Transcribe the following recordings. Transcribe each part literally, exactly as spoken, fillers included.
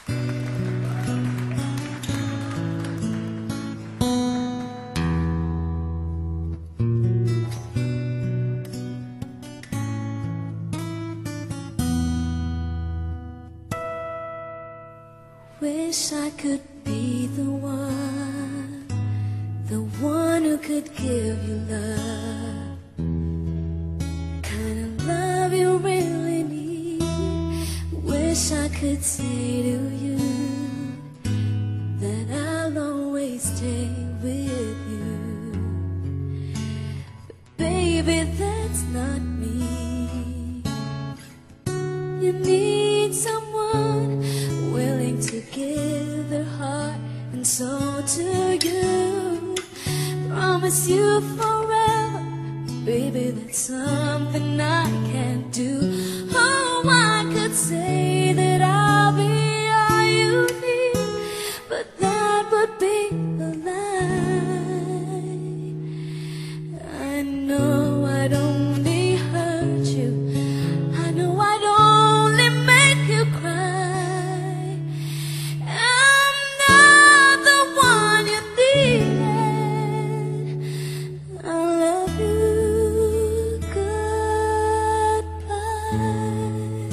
Wish I could be the one, the one who could give you love, kind of love you really need. Wish I could say to you that I'll always stay with you, but baby, that's not me. You need someone willing to give their heart and soul to you, promise you forever, baby, that's something I can't do. Oh, I could say that I'll be all you need, but that would be a lie. I know I'd only hurt you, I know I'd only make you cry. I'm not the one you needed. I love you, goodbye.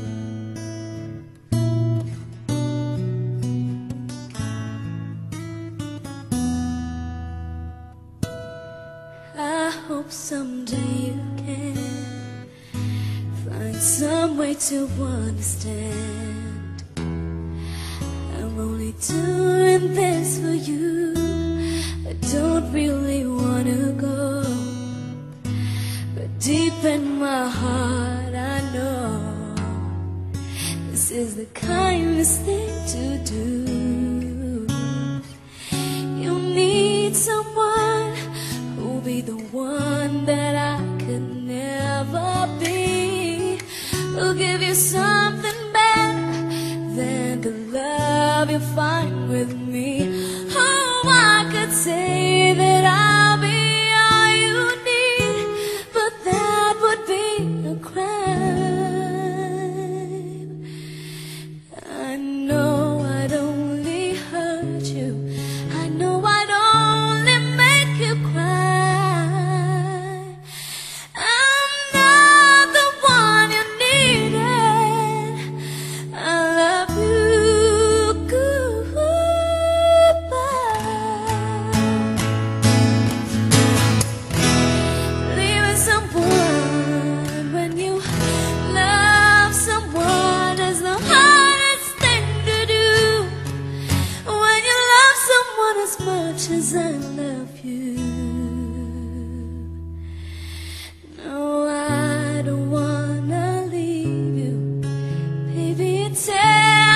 I hope someday you can find some way to understand. I'm only doing this for you. I don't really wanna go, but deep in my heart I know this is the kindest thing to do. You need someone who'll be the one that I could never be, who'll give you something better than the love you find with me. Oh, I could say that I'll be all you need, but that would be a crime. I know I'd only hurt you, I know I'd only make you cry. I'm not the one you needed. I love you, goodbye. Leaving someone when you love someone is the hardest thing to do. When you love someone as much as I love you. No, I don't wanna leave you, baby, tell